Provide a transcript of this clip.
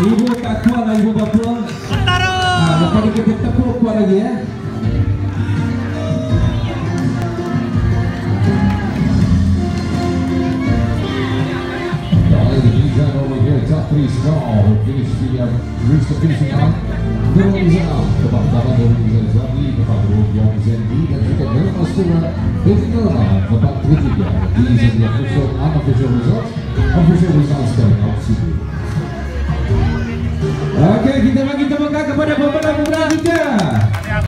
Ibu tak kuat lah, ibu bapa. Lepas ni kita tepuk kuat lagi ya. Over here, top three strong. Finish reach the finishing line. Berulang kebab dalam berulang Zabi kebab berulang Zendi dan juga dalam Astura Betina kebab ketiga. These are the official unofficial results. Official results coming up soon. Oke, kita bagi tepuk tangan kepada pemenang-pemenang kita.